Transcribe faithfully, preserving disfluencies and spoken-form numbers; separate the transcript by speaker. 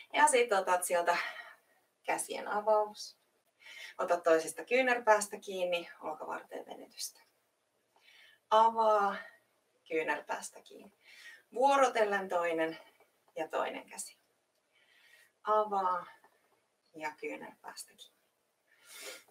Speaker 1: Ja sitten otat sieltä käsien avaus. Ota toisesta kyynärpäästä kiinni, olkavarteen venytystä. Avaa, kyynärpäästä kiinni. Vuorotellen toinen ja toinen käsi. Avaa ja kyynärpäästä kiinni.